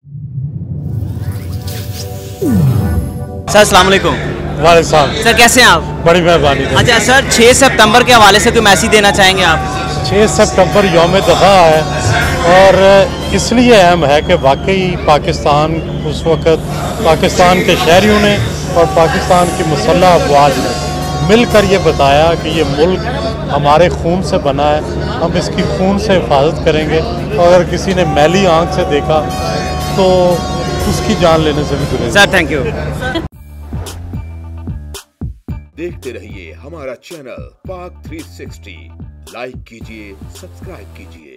Sir अस्सलाम वालेकुम। वालेकुम सलाम। सर कैसे हैं आप? बड़ी मेहरबानी। अच्छा सर, 6 सितंबर के हवाले से कोई मैसेज देना चाहेंगे आप? 6 सितंबर यौम दफ़ा है और इसलिए अहम है कि वाकई पाकिस्तान उस वक़्त पाकिस्तान के शहरियों ने और पाकिस्तान की मुसल्लह अफवाज ने मिलकर ये बताया कि ये मुल्क हमारे खून से बना है, हम इसकी खून से हिफाजत करेंगे और अगर किसी ने मैली आंख से देखा तो उसकी जान लेने से भी गुरेज। Sir thank you. देखते रहिए हमारा चैनल पाक 360, लाइक कीजिए, सब्सक्राइब कीजिए।